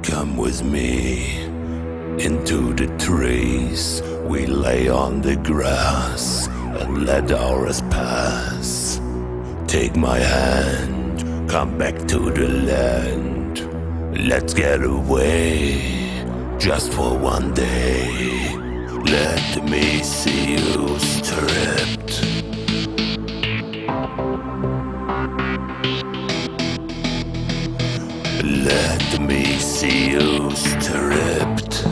Come with me into the trees. We lay on the grass and let hours pass. Take my hand, come back to the land. Let's get away, just for one day. Let me see you stripped. Let me see you stripped.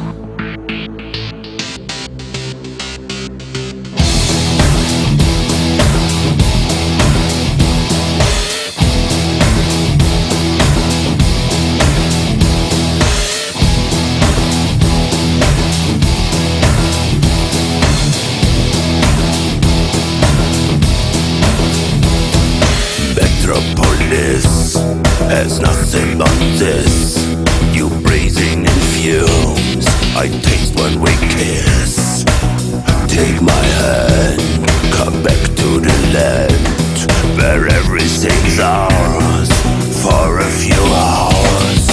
Metropolis has nothing but this. You breathing in fumes, I taste when we kiss. Take my hand, come back to the land where everything's ours for a few hours.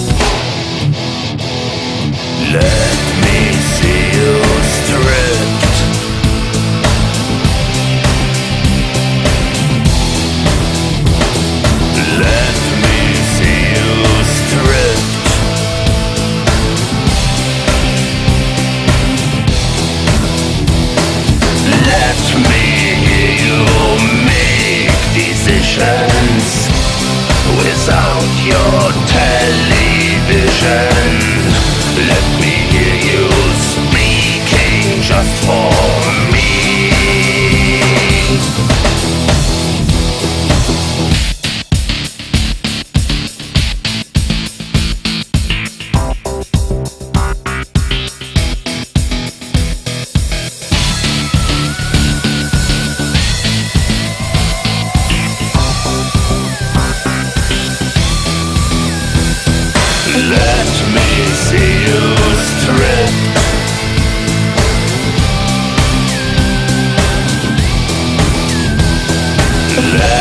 Let me see you stripped. Without your television, let me hear you speaking just for me. Let me see you stripped. Let